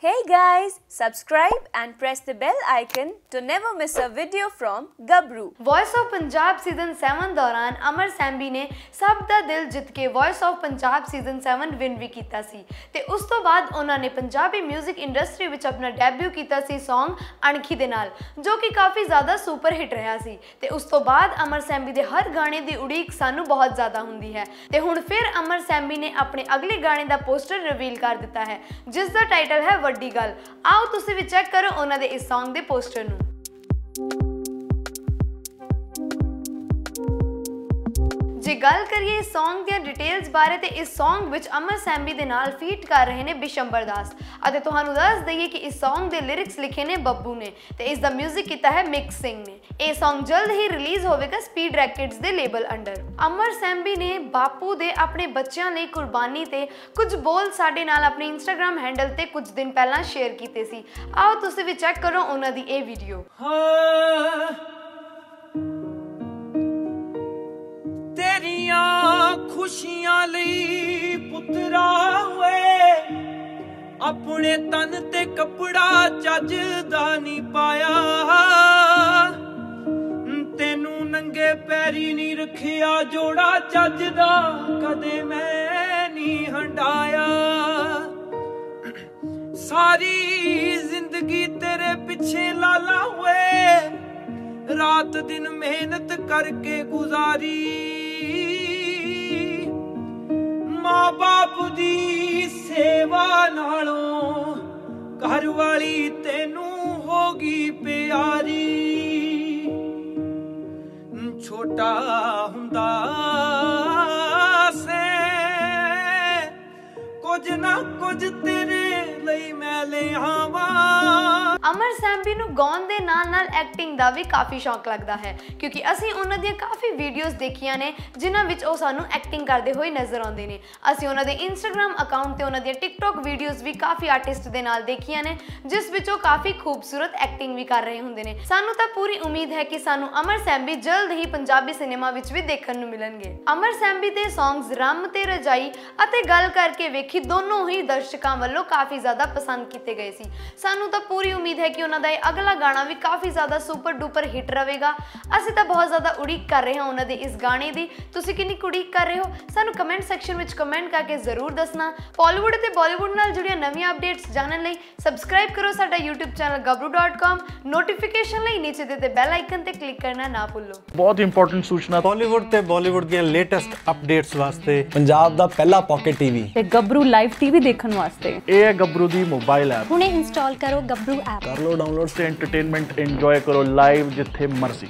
Hey guys, subscribe and press the bell icon to never miss a video from Gabru. Voice of Punjab season 7 दौरान अमर सैम्बी ने सब दा दिल जित के voice of Punjab season 7 win भी कीता सी ते उस तो बाद उन्हां ने पंजाबी म्यूजिक इंडस्ट्री विच अपना डेब्यू कीता सी सॉन्ग अणखी दे नाल जो कि काफ़ी ज़्यादा सुपर हिट रहा सी ते उस तो बाद अमर सैम्बी दे हर गाने दी उड़ीक सानू बहुत ज़्यादा हुंदी है ते हुण फिर अमर सैम्बी ने अपने अगले गाने दा पोस्टर रिवील कर दिता है जिस दा टाइटल है वड्डी गल। आओ तुसी भी चेक करो उन्हां दे इस सॉन्ग दे पोस्टर नू। जे गल करिए इस सॉन्ग दी डिटेल्स बारे ते इस सॉन्ग विच अमर सैम्बी दे नाल फीट कर रहे ने बिशंबर दास अते तुहानू दस दईए कि इस सॉन्ग दे लिरिक्स लिखे ने बब्बू ने ते इस दा म्यूजिक कीता है मिक्स सिंह ने। ये सॉन्ग जल्द ही रिलीज होवेगा स्पीड रैकेट्स दे लेबल अंडर। अमर सैम्बी ने बापू दे अपने बच्चों लई कुर्बानी ते कुछ बोल साडे नाल अपने इंस्टाग्राम हैंडल ते कुछ दिन पहला शेयर कीते सी। आओ तुसी भी चेक करो उन्हां दी ये वीडियो। खुशियां लई पुत्रा होए अपने तन ते कपड़ा चजदा नहीं पाया तेनू नंगे पैरी नहीं रखिया जोड़ा चजदा कदे मैं नहीं हंडाया सारी जिंदगी तेरे पिछे लाला हुए रात दिन मेहनत करके गुजारी माँ बाप दी सेवा नालों घर वाली तेनू होगी प्यारी छोटा हुंदा से कुछ ना कुछ तेरे लई मैं ले आवा। अमर सैम्बी नू गाउन दे नाल नाल एक्टिंग दा भी काफ़ी शौक लगता है क्योंकि असी उन्हां दी काफ़ी वीडियोज़ देखियां ने जिन्हां विच ओ सानू एक्टिंग करते हुए नज़र आउंदे ने। असी उन्हां दे इंस्टाग्राम अकाउंट ते उन्हां दी टिकटॉक वीडियोज़ भी काफ़ी आर्टिस्ट दे नाल देखियां ने जिस विच ओ काफ़ी खूबसूरत एक्टिंग भी कर रहे हुंदे ने। सानू तां पूरी उम्मीद है कि सानू अमर सैम्बी जल्द ही पंजाबी सिनेमा विच भी देखण नू मिलणगे। अमर सैम्बी दे सॉन्ग्स रम ते रजाई अते गल करके वेखी दोनों ही दर्शकों वालों काफ़ी ज़्यादा पसंद किए गए सी। सानू तां पूरी उम्मीद है कि उन्होंने अगला गाना भी काफ़ी ज़्यादा सुपर डुपर हिट रहेगा। असी तो बहुत ज़्यादा उड़ीक कर रहे हैं उन्होंने इस गाने की। तुसी कितनी उड़ीक कर रहे हो सानू कमेंट सैक्शन में कमेंट करके जरूर दसना। बॉलीवुड ते बॉलीवुड नाल जुड़िया नवी अपडेट्स जानने लई सबसक्राइब करो साडा यूट्यूब चैनल gabru.com। नोटिफिकेशन लई नीचे दे बेल आइकन ते क्लिक करना ना भूलो। बहुत इंपॉर्टेंट सूचना बॉलीवुड ते बॉलीवुड दी लेटेस्ट अपडेट्स वास्ते पंजाब दा पहला पॉकेट टीवी ते गबरू लाइव टीवी देखण वास्ते ये है गबरू दी मोबाइल ऐप। हुणे इंस्टॉल करो गबरू ऐप कर लो डाउनलोड से एंटरटेनमेंट एंजॉय करो लाइव जिथे मर्जी।